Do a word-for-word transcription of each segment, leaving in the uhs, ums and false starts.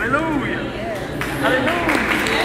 Hallelujah. Hallelujah.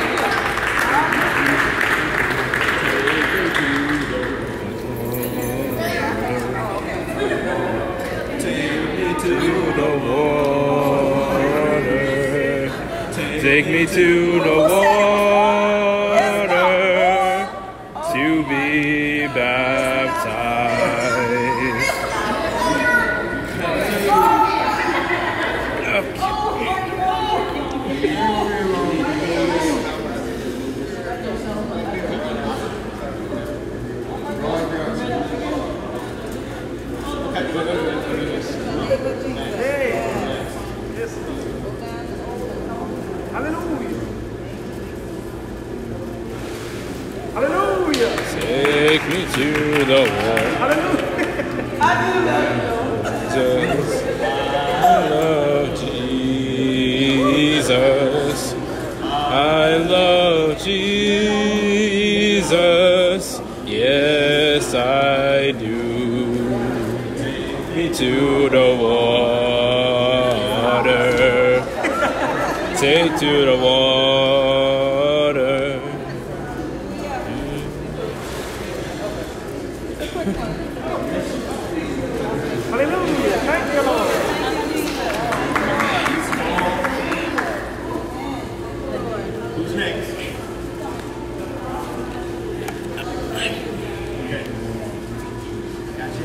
Take me to the water to be baptized. Hallelujah. Hallelujah. Take me to the water. Hallelujah. I love Jesus. I love Jesus. Yes, I do. Take me to the water. Take to the water. Hallelujah. Thank you, Lord. Who's next? Okay. Gotcha.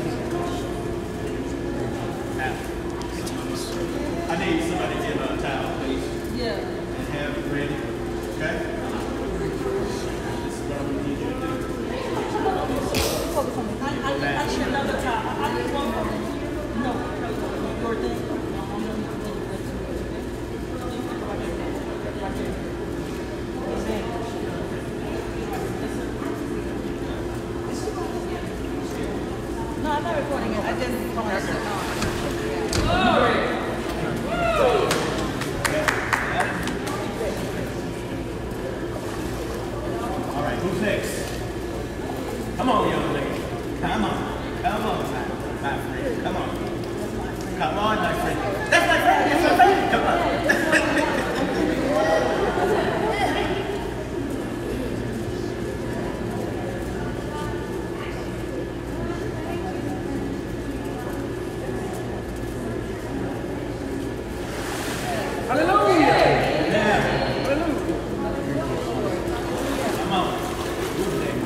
Now, I need somebody to get a towel, please. Yeah. And have it ready. Okay? This is what I'm going to need you to do. Focus on me. I, I, I need another time. I need one more thing. No, no, your thing. No, I'm going to do No, I'm not recording it. I didn't want to sit on. All right, who's next? Come on, young lady. Come on. Come on, my, my friend. Come on. Come on, my friend. That's my friend. That's my friend. Come on. Hallelujah. Yeah. Hallelujah. Come on. Who's next?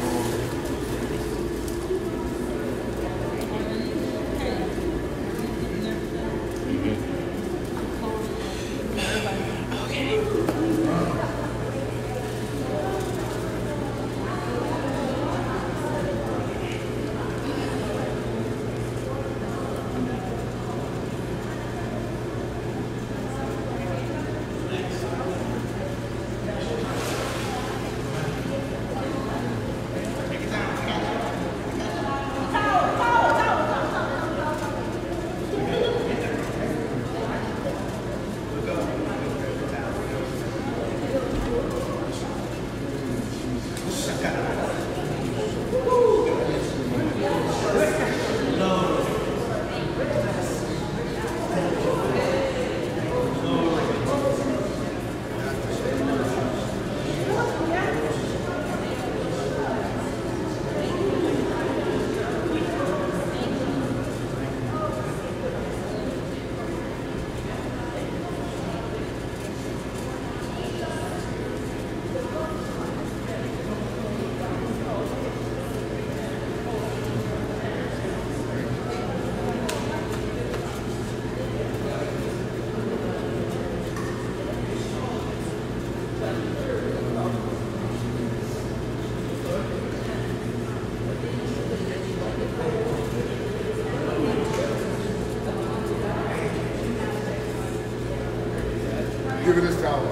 Give it this towel.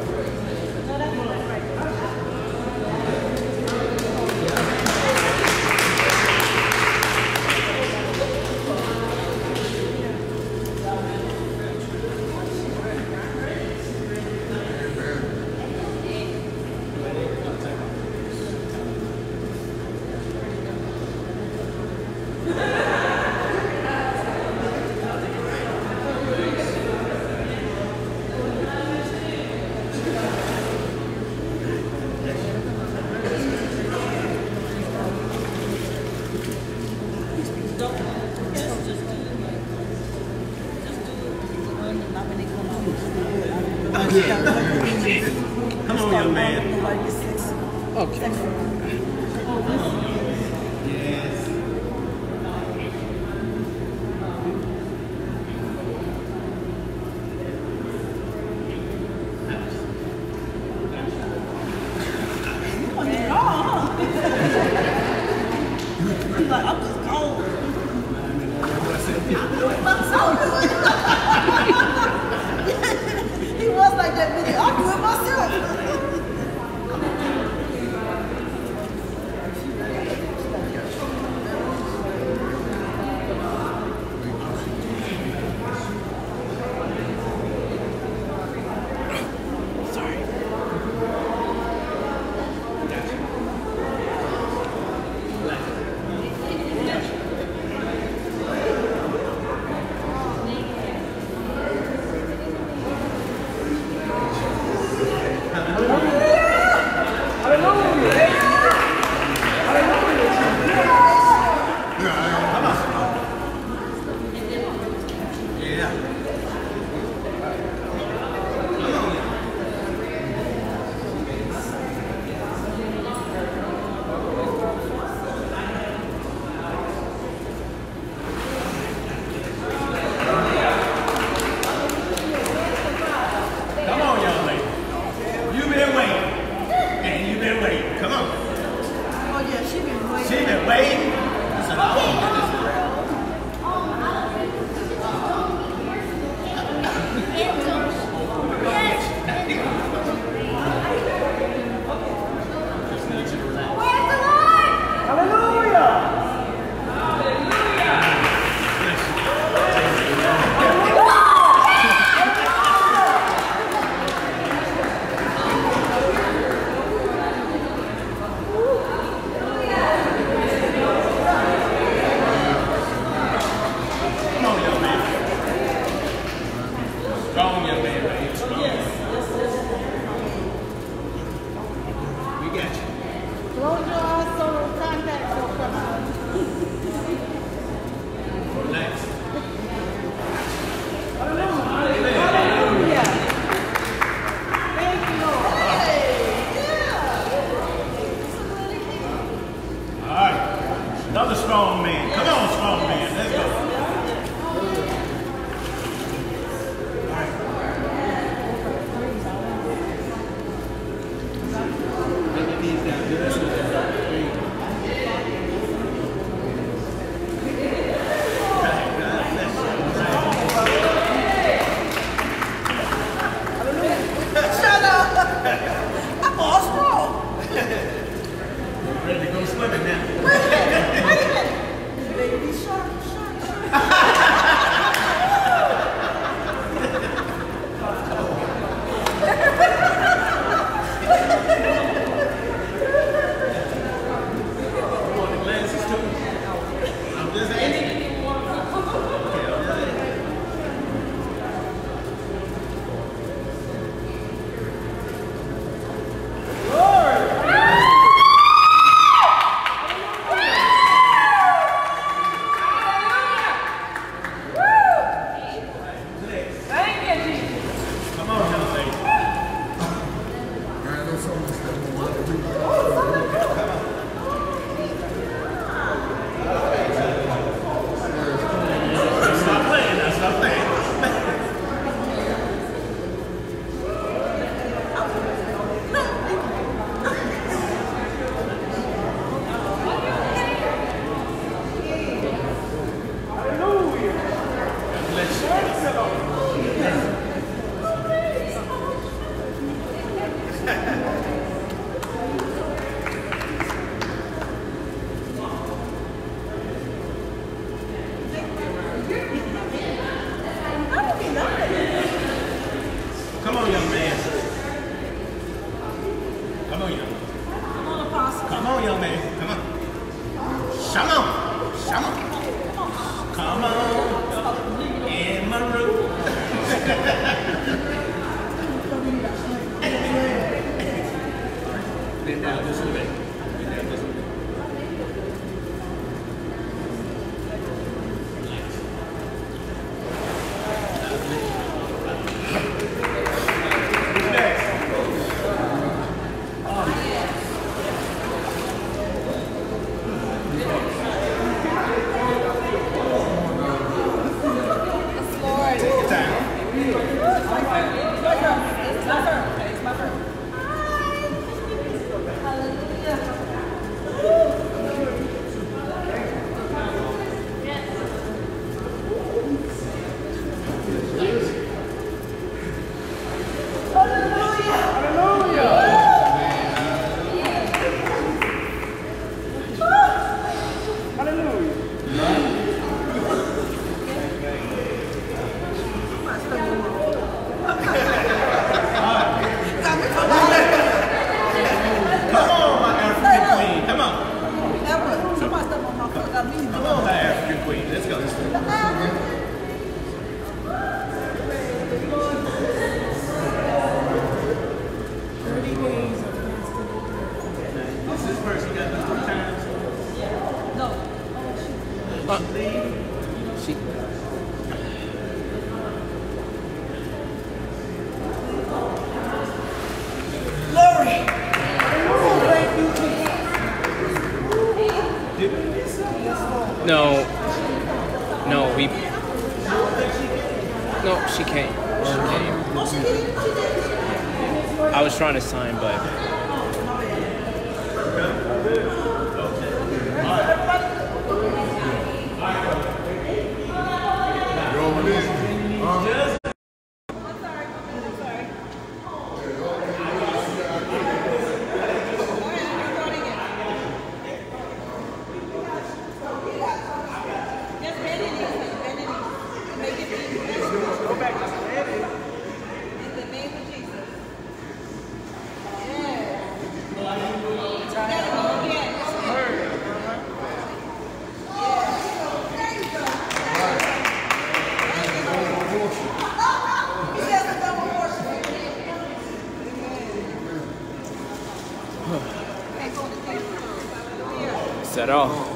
Come on, young man. Okay. Yes. He's like, I'm just cold. He was like that video. I'll do it myself. No. No, we... No, she came. She came. I was trying to sign, but... Is that all?